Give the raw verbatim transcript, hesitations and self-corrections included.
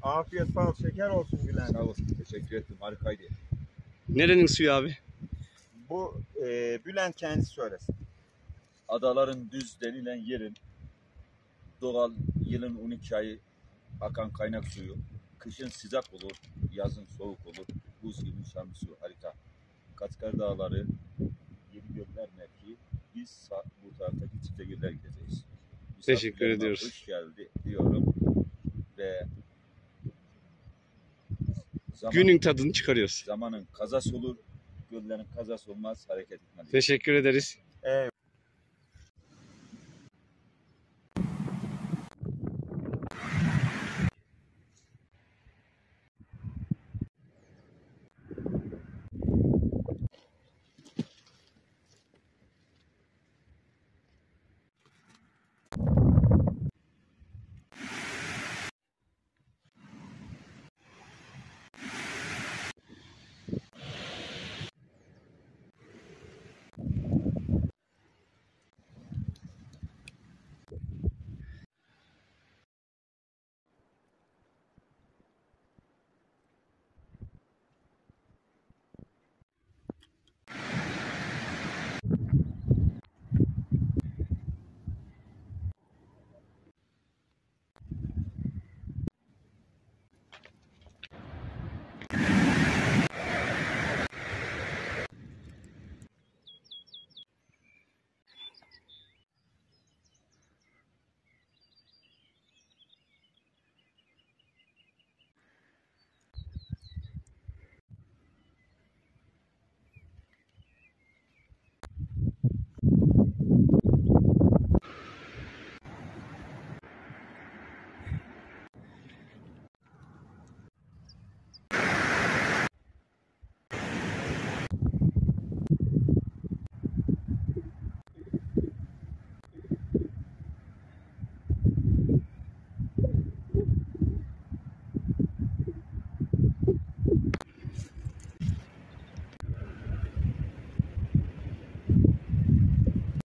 Afiyet bal şeker olsun Bülent. Sağ olsun. Teşekkür ettim. Harikaydı. Nerenin suyu abi? Bu e, Bülent kendisi söylesin. Adaların düz denilen yerin doğal yılın on iki ayı akan kaynak suyu. Kışın sıcak olur, yazın soğuk olur. Buz gibi şan bir su. Harika. Kaçkar Dağları, Yedi Göller mevki. Biz bu taraftaki Çiftegiller gideceğiz. Teşekkür Misafirlerime ediyoruz. Hoş geldi diyorum. Ve zaman, Günün tadını çıkarıyoruz. zamanın kazası olur, göllerin kazası olmaz, hareket etmeliyiz. Teşekkür ederiz. Evet.